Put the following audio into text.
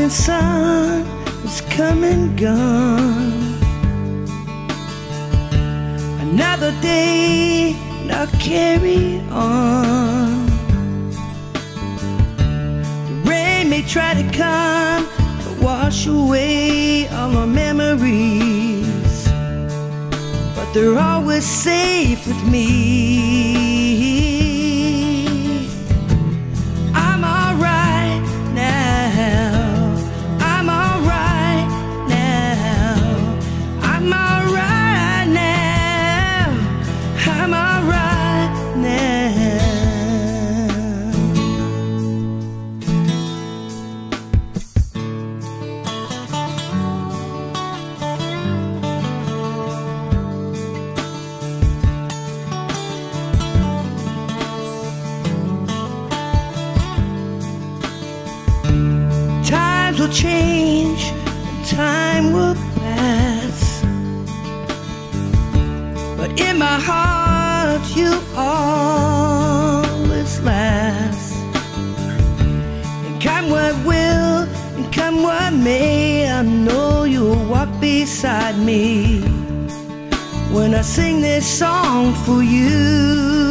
morning sun has come and gone. Another day, and I'll carry on. The rain may try to come to wash away all our memories, but they're always safe with me. I'm alright now. I'm alright now. I'm alright now. I'm alright now. Times will change and time will pass, but in my heart you always last. And come what will, and come what may, I know you'll walk beside me when I sing this song for you.